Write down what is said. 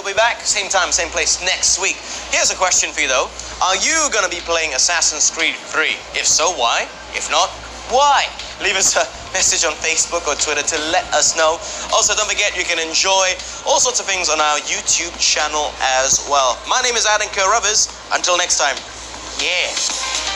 will be back, same time, same place next week. Here's a question for you though. Are you gonna be playing Assassin's Creed 3? If so, why? If not, why? Leave us a message on Facebook or Twitter to let us know. Also, don't forget you can enjoy all sorts of things on our YouTube channel as well. My name is Adam Carruthers. Until next time, yeah.